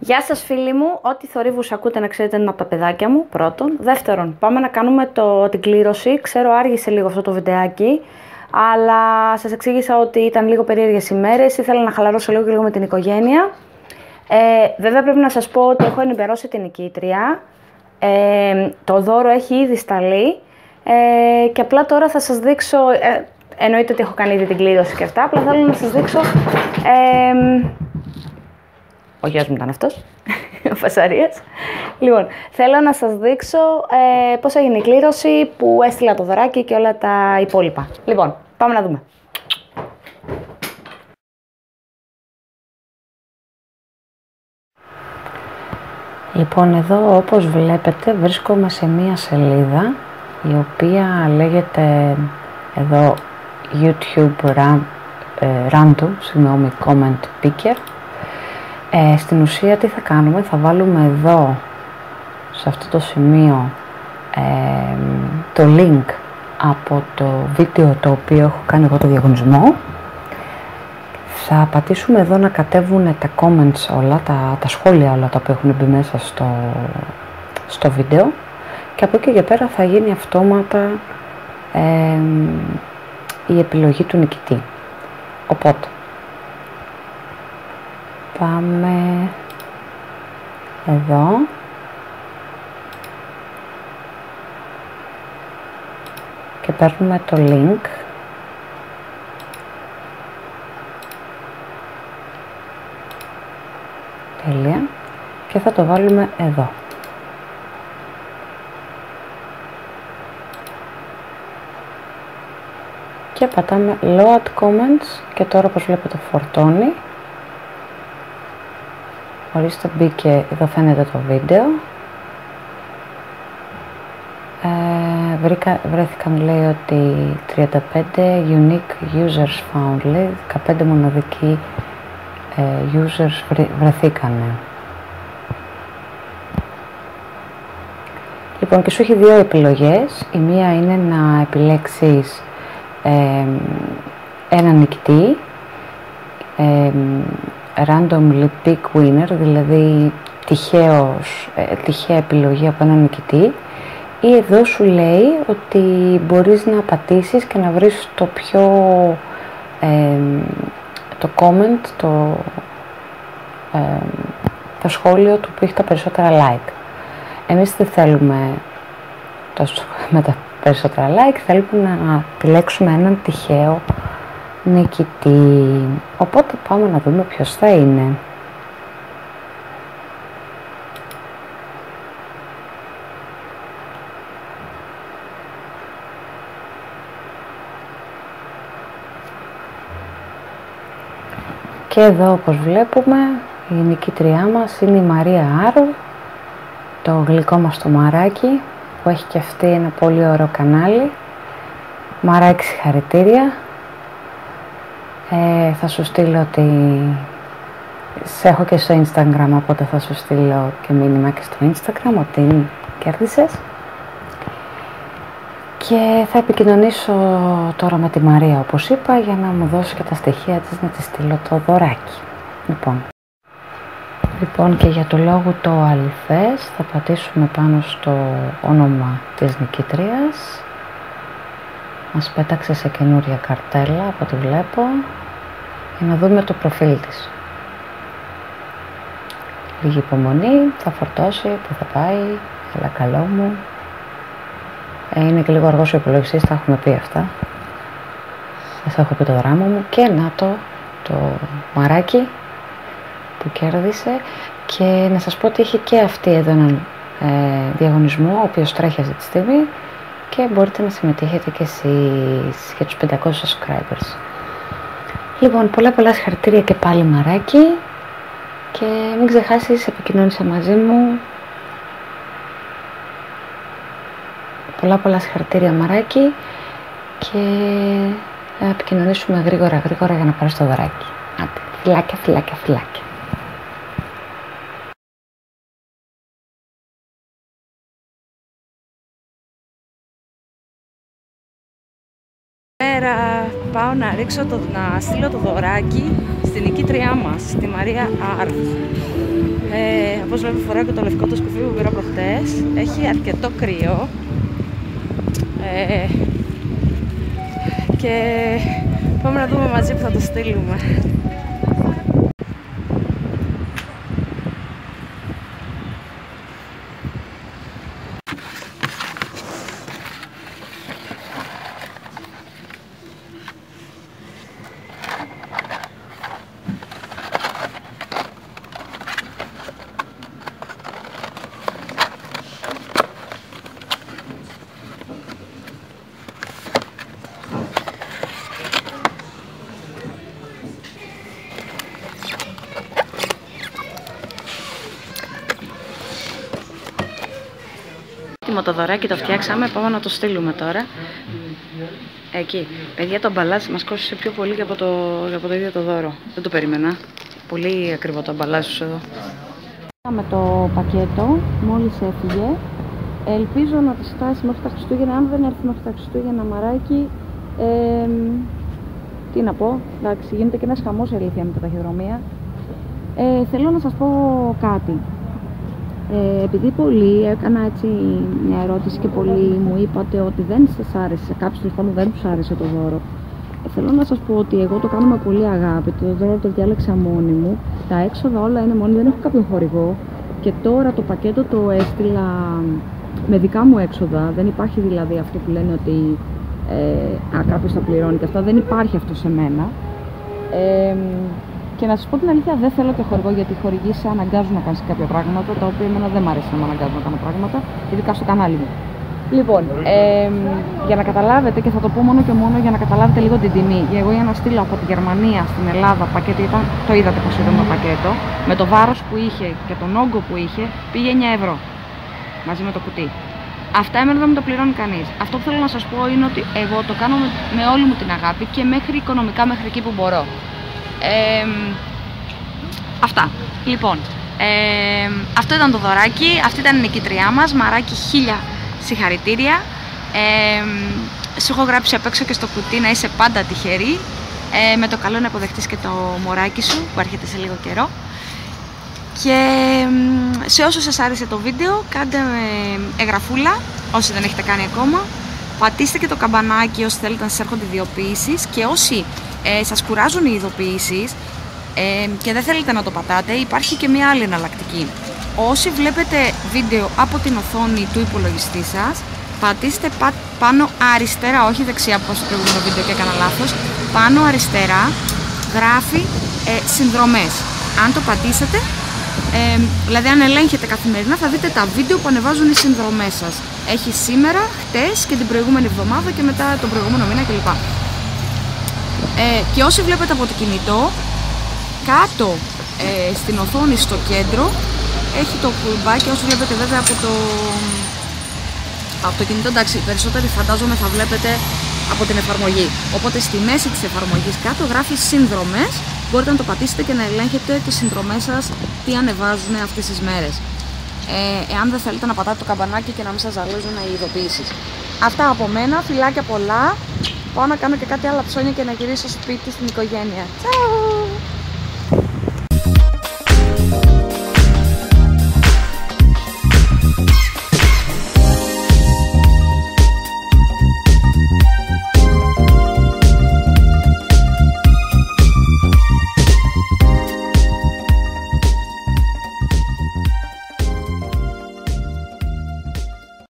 Γεια σας φίλοι μου, ό,τι θορύβους ακούτε να ξέρετε είναι από τα παιδάκια μου, πρώτον. Δεύτερον, πάμε να κάνουμε την κλήρωση. Ξέρω άργησε λίγο αυτό το βιντεάκι, αλλά σας εξήγησα ότι ήταν λίγο περίεργες ημέρες, ήθελα να χαλαρώσω λίγο με την οικογένεια. Βέβαια πρέπει να σας πω ότι έχω ενημερώσει την νικήτρια, το δώρο έχει ήδη σταλεί και απλά τώρα θα σας δείξω, εννοείται ότι έχω κάνει ήδη την κλήρωση και αυτά, απλά θέλω να σας δείξω... Ο γιος μου ήταν αυτός, ο Φασαρίας. Λοιπόν, θέλω να σας δείξω πώς έγινε η κλήρωση, που έστειλα το δωράκι και όλα τα υπόλοιπα. Λοιπόν, πάμε να δούμε. Λοιπόν, εδώ όπως βλέπετε βρίσκομαι σε μία σελίδα η οποία λέγεται εδώ YouTube Random, συγγνώμη, Comment Picker. Στην ουσία τι θα κάνουμε, θα βάλουμε εδώ σε αυτό το σημείο το link από το βίντεο το οποίο έχω κάνει εγώ το διαγωνισμό. Θα πατήσουμε εδώ να κατέβουν τα comments όλα, τα σχόλια όλα τα οποία έχουν μπει μέσα στο βίντεο και από εκεί και πέρα θα γίνει αυτόματα η επιλογή του νικητή. Οπότε πάμε εδώ και παίρνουμε το link τέλεια και θα το βάλουμε εδώ. Και πατάμε load comments και τώρα όπως βλέπετε φορτώνει. Ορίστε, μπήκε, εδώ φαίνεται το βίντεο. Βρέθηκαν, λέει, ότι 35 unique users found, λέει, 15 μοναδικοί users βρεθήκανε. Λοιπόν, και σου έχει δύο επιλογές. Η μία είναι να επιλέξεις έναν νικητή, randomly pick winner, δηλαδή τυχαία επιλογή από έναν νικητή, ή εδώ σου λέει ότι μπορείς να πατήσεις και να βρεις το πιο το comment, το σχόλιο του που έχει τα περισσότερα like. Εμείς δεν θέλουμε με τα περισσότερα like, θέλουμε να επιλέξουμε έναν τυχαίο νικητή. Οπότε πάμε να δούμε ποιος θα είναι. Και εδώ όπως βλέπουμε η νικήτριά μας είναι η Μαρία Άρου, το γλυκό μας το μαράκι που έχει και αυτή ένα πολύ ωραίο κανάλι. Μαράκι, συγχαρητήρια. Θα σου στείλω ότι σε έχω και στο Instagram, οπότε θα σου στείλω και μήνυμα και στο Instagram ότι κέρδισες. Και θα επικοινωνήσω τώρα με τη Μαρία όπως είπα για να μου δώσει και τα στοιχεία της να της στείλω το δωράκι. Λοιπόν, και για το λόγο το αληθές θα πατήσουμε πάνω στο όνομα της νικήτριας. Μας πέταξε σε καινούρια καρτέλα από ό,τι βλέπω για να δούμε το προφίλ της. Λίγη υπομονή, θα φορτώσει, που θα πάει, αλλά καλό μου. Είναι και λίγο αργός ο υπολογιστής, τα έχουμε πει αυτά. Σας έχω πει το δράμα μου και να το μαράκι που κέρδισε. Και να σας πω ότι έχει και αυτή εδώ έναν διαγωνισμό ο οποίος τρέχει αυτή τη στιγμή και μπορείτε να συμμετέχετε και εσείς για τους 500 subscribers. Λοιπόν, πολλά συγχαρητήρια και πάλι μαράκι και μην ξεχάσεις, επικοινώνησε μαζί μου. Πολλά συγχαρητήρια μαράκι και να επικοινωνήσουμε γρήγορα για να πάρεις το δωράκι. Άντε, φιλάκια. Καλημέρα, πάω να στείλω το δωράκι στην νικήτριά μας, τη Μαρία Αρ. Όπως βλέπω φοράω και το λευκό το σκουφί που πήρα προχτές. Έχει αρκετό κρύο. Και πάμε να δούμε μαζί που θα το στείλουμε. Το δωράκι το φτιάξαμε, πάμε να το στείλουμε τώρα. Εκεί. Παιδιά, το αμπαλάζ μας κόστησε πιο πολύ και από το ίδιο το δώρο. Δεν το περίμενα. Πολύ ακριβό το αμπαλάζ τους εδώ. Με το πακέτο, μόλις έφυγε. Ελπίζω να τη φτάσει μέχρι τα Χριστούγεννα. Αν δεν έρθει μέχρι τα Χριστούγεννα, μαράκι, τι να πω, εντάξει, γίνεται και ένας χαμός αλήθεια με τα ταχυδρομεία. Θέλω να σας πω κάτι. Επειδή πολλοί έκανα έτσι μια ερώτηση και πολλοί μου είπατε ότι δεν σας άρεσε, κάποιους μου δεν τους άρεσε το δώρο. Θέλω να σας πω ότι εγώ το κάνω με πολύ αγάπη, το δώρο το διάλεξα μόνη μου, τα έξοδα όλα είναι μόνη, δεν έχω κάποιον χορηγό και τώρα το πακέτο το έστειλα με δικά μου έξοδα, δεν υπάρχει δηλαδή αυτό που λένε ότι κάποιος θα πληρώνει και αυτά, δεν υπάρχει αυτό σε μένα. Και να σας πω την αλήθεια, δεν θέλω και χορηγό γιατί οι χορηγοί σε αναγκάζουν να κάνεις κάποια πράγματα τα οποία εμένα δεν μου αρέσει να με αναγκάζουν να κάνω πράγματα, ειδικά στο κανάλι μου. Λοιπόν, για να καταλάβετε, και θα το πω μόνο και μόνο για να καταλάβετε λίγο την τιμή. Εγώ για να στείλω από τη Γερμανία στην Ελλάδα πακέτο, το είδατε πως ήταν το πακέτο, με το βάρος που είχε και τον όγκο που είχε, πήγε 9 ευρώ μαζί με το κουτί. Αυτά εμένα δεν μου το πληρώνει κανείς. Αυτό που θέλω να σας πω είναι ότι εγώ το κάνω με όλη μου την αγάπη και μέχρι οικονομικά, μέχρι εκεί που μπορώ. Αυτά. Λοιπόν, αυτό ήταν το δωράκι, αυτή ήταν η νικήτριά μας. Μαράκι, 1000 συγχαρητήρια. Σου έχω γράψει απ' έξω και στο κουτί να είσαι πάντα τυχερή. Με το καλό να αποδεχτείς και το μωράκι σου που έρχεται σε λίγο καιρό. Και σε όσους σας άρεσε το βίντεο, κάντε εγγραφούλα όσοι δεν έχετε κάνει ακόμα. Πατήστε και το καμπανάκι όσοι θέλετε να σας έρχονται ειδοποιήσεις. Και όσοι σας κουράζουν οι ειδοποιήσεις και δεν θέλετε να το πατάτε, υπάρχει και μια άλλη εναλλακτική. Όσοι βλέπετε βίντεο από την οθόνη του υπολογιστή σας, πατήστε πάνω αριστερά, όχι δεξιά όπως στο προηγούμενο βίντεο και έκανα λάθος, πάνω αριστερά γράφει συνδρομές. Αν το πατήσετε, δηλαδή αν ελέγχετε καθημερινά, θα δείτε τα βίντεο που ανεβάζουν οι συνδρομές σας. Έχει σήμερα, χτες και την προηγούμενη εβδομάδα και μετά τον προηγούμενο μήνα κλπ. Και όσοι βλέπετε από το κινητό, κάτω στην οθόνη στο κέντρο έχει το κουλμπάκι, όσοι βλέπετε βέβαια από το κινητό, εντάξει, περισσότεροι φαντάζομαι θα βλέπετε από την εφαρμογή. Οπότε στη μέση της εφαρμογής κάτω γράφει συνδρομές, μπορείτε να το πατήσετε και να ελέγχετε τις συνδρομές σας, τι ανεβάζουν αυτές τις μέρες. Εάν δεν θέλετε να πατάτε το καμπανάκι και να μην σας ζαλίζουν οι ειδοποιήσεις. Αυτά από μένα, φιλάκια πολλά. Πάω να κάνω και κάτι άλλα ψώνια και να γυρίσω σπίτι στην οικογένεια. Τσάου!